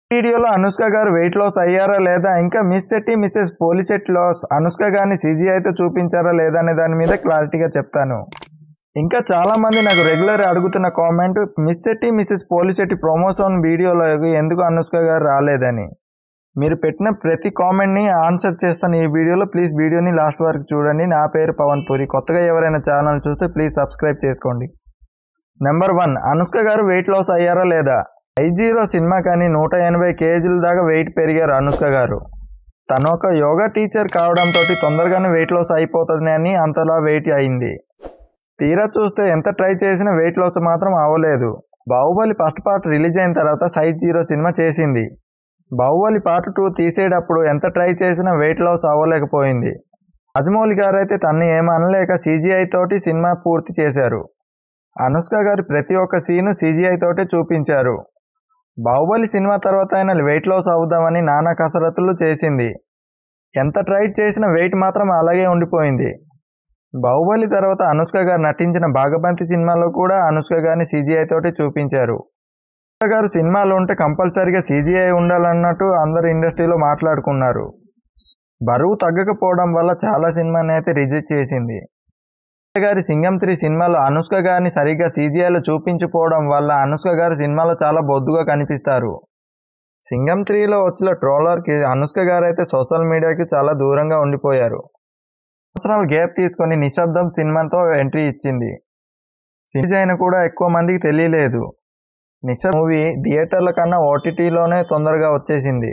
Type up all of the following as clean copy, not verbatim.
వీడియోలో Anushka garu weight loss అయ్యారా లేదా, ఇంకా Miss Shetty Mrs Polishetty loss Anushka గారిని CGIతో చూపించారా లేదా అనే దాని మీద క్లారిటీగా చెప్తాను. ఇంకా చాలామంది నాకు రెగ్యులర్ అడుగుతున్న comment, Miss Shetty Mrs Polishetty promotion వీడియోలో ఎందుకు అనుష్క గారు రాలేదని. మీరు పెట్టిన ప్రతి కామెంట్ని ఆన్సర్ చేస్తాను ఈ వీడియోలో. ప్లీజ్ వీడియోని లాస్ట్ వరకు చూడండి. నా పేరు పవన్ పూరి. కొత్తగా ఎవరైనా ఛానల్ చూస్తే ప్లీజ్ సబ్స్క్రైబ్ చేసుకోండి. Number 1, Anushka garu weight loss అయ్యారా లేదా. 50 సినిమా కానీ 180 కేజీల దాకా వెయిట్ పెరిగారు అనుష్క గారు. తను ఒక యోగా టీచర్ కావడంతో తొందరగానే వెయిట్ లాస్ అయిపోతుంది అని అంతలా వెయిట్ అయింది. తీరా చూస్తే ఎంత ట్రై చేసినా వెయిట్ లాస్ మాత్రం అవ్వలేదు. బాహుబలి ఫస్ట్ పార్ట్ రిలీజ్ అయిన తర్వాత సైజ్ 0 సినిమా చేసింది. బాహుబలి పార్ట్ 2 తీసేటప్పుడు ఎంత ట్రై చేసినా వెయిట్ లాస్ అవ్వలేకపోయింది. రాజమౌళి గారు అయితే తన్ని ఏమనలేక CGI తోటి సినిమా పూర్తి చేశారు. అనుష్క గారి ప్రతి ఒక్క సీను CGI తోటే చూపించారు. బాహుబలి సినిమా తర్వాత అయినా వెయిట్ లాస్ అవుదామని నానా కసరత్తులు చేసింది. ఎంత ట్రై చేసినా వెయిట్ మాత్రం అలాగే ఉండిపోయింది. బాహుబలి తర్వాత అనుష్క గారు నటించిన భాగబంతి సినిమాలో కూడా అనుష్క గారిని CGI తోటి చూపించారు. అనుష్క గారు సినిమాలో ఉంటే కంపల్సరీగా CGI ఉండాలన్నట్టు అందరు ఇండస్ట్రీలో మాట్లాడుకున్నారు. బరువు తగ్గకపోవడం వల్ల చాలా సినిమాని అయితే రిజెక్ట్ చేసింది. గారి సింగం 3 సినిమాలో అనుష్క గారిని సరిగ్గా CGIలో చూపించకపోవడం వల్ల అనుష్క గారు సినిమాలో చాలా బొద్దుగా కనిపిస్తారు. సింగం 3లో వచ్చిన ట్రోలర్కి అనుష్క గారు అయితే సోషల్ మీడియాకి చాలా దూరంగా ఉండిపోయారు. సంవత్సరాలు గ్యాప్ తీసుకొని నిశ్శబ్దం సినిమాతో ఎంట్రీ ఇచ్చింది. సినిమా కూడా ఎక్కువ మందికి తెలియలేదు. నిశ్శబ్దం మూవీ థియేటర్ల కన్నా OTTలోనే తొందరగా వచ్చేసింది.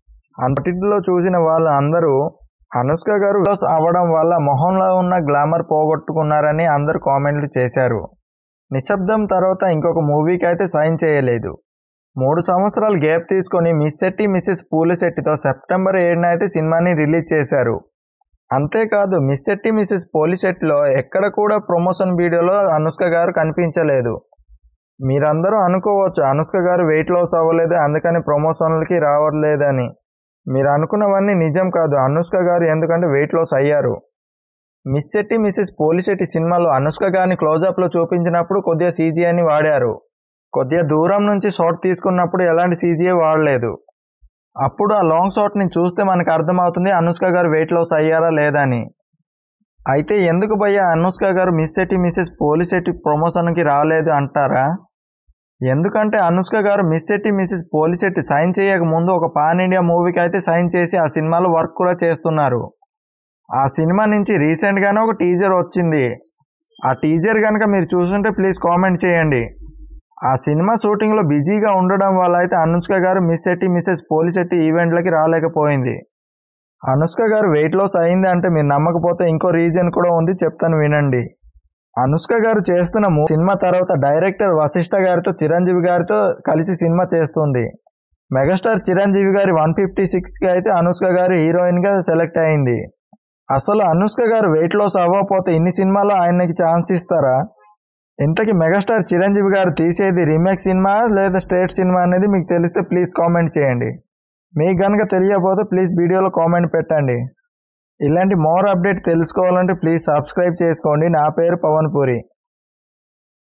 OTTలో చూసిన వాళ్ళు అందరూ అనుష్క గారు లాస్ అవ్వడం వల్ల మొహంలో ఉన్న గ్లామర్ పోగొట్టుకున్నారని అందరూ కామెంట్లు చేశారు. నిశ్శబ్దం తర్వాత ఇంకొక మూవీకి అయితే సైన్ చేయలేదు. 3 సంవత్సరాలు గ్యాప్ తీసుకొని మిస్ శెట్టి మిసెస్ పోలిశెట్టితో సెప్టెంబర్ 7న అయితే సినిమాని రిలీజ్ చేశారు. అంతేకాదు మిస్ శెట్టి మిసెస్ పోలిశెట్టిలో ఎక్కడ కూడా ప్రమోషన్ వీడియోలో అనుష్క గారు కనిపించలేదు. మీరందరూ అనుకోవచ్చు అనుష్క గారు వెయిట్ లాస్ అవ్వలేదు అందుకని ప్రమోషన్లకి రావట్లేదని. మీరు అనుకున్నవన్నీ నిజం కాదు. అనుష్క గారు ఎందుకంటే వెయిట్ లాస్ అయ్యారు. మిస్ శెట్టి మిసెస్ పోలిశెట్టి సినిమాలో అనుష్క గారిని క్లోజప్లో చూపించినప్పుడు కొద్దిగా CGIని వాడారు. కొద్దిగా దూరం నుంచి షాట్ తీసుకున్నప్పుడు ఎలాంటి CGI వాడలేదు. అప్పుడు ఆ లాంగ్ షాట్ని చూస్తే మనకు అర్థమవుతుంది అనుష్క గారు వెయిట్ లాస్ అయ్యారా లేదా అని. అయితే ఎందుకు భయ్యా అనుష్క గారు మిస్ శెట్టి మిసెస్ పోలిశెట్టి ప్రమోషన్కి రాలేదు అంటారా. ఎందుకంటే Anushka garu Miss Shetty Mrs Polishetty sign చేయక ముందు ఒక పాన్ ఇండియా మూవీకి అయితే సైన్ చేసి ఆ సినిమాలో వర్క్ కూడా చేస్తున్నారు. ఆ సినిమా నుంచి రీసెంట్గానే ఒక టీజర్ వచ్చింది. ఆ టీజర్ కనుక మీరు చూస్తుంటే ప్లీజ్ కామెంట్ చేయండి. ఆ సినిమా షూటింగ్లో బిజీగా ఉండడం వల్ల అయితే అనుష్క గారు మిస్ శెట్టి మిసెస్ పోలిశెట్టి ఈవెంట్లకి రాలేకపోయింది. అనుష్క గారు వెయిట్ లాస్ అయింది అంటే మీరు నమ్మకపోతే ఇంకో రీజన్ కూడా ఉంది, చెప్తాను వినండి. అనుష్క గారు చేస్తున్న సినిమా తర్వాత డైరెక్టర్ వశిష్ఠ గారితో చిరంజీవి గారితో కలిసి సినిమా చేస్తుంది. మెగాస్టార్ చిరంజీవి గారి 156కి అయితే అనుష్క గారు హీరోయిన్గా సెలెక్ట్ అయింది. అసలు అనుష్క గారు వెయిట్ లాస్ అవ్వకపోతే ఇన్ని సినిమాలో ఆయనకి ఛాన్స్ ఇస్తారా. ఇంతకీ మెగాస్టార్ చిరంజీవి గారు తీసేది రీమేక్ సినిమా లేదా స్ట్రేట్ సినిమా అనేది మీకు తెలిస్తే ప్లీజ్ కామెంట్ చేయండి. మీకు కనుక తెలియకపోతే ప్లీజ్ వీడియోలో కామెంట్ పెట్టండి. ఇలాంటి మోర్ అప్డేట్ తెలుసుకోవాలంటే ప్లీజ్ సబ్స్క్రైబ్ చేసుకోండి. నా పేరు పవన్ పూరి.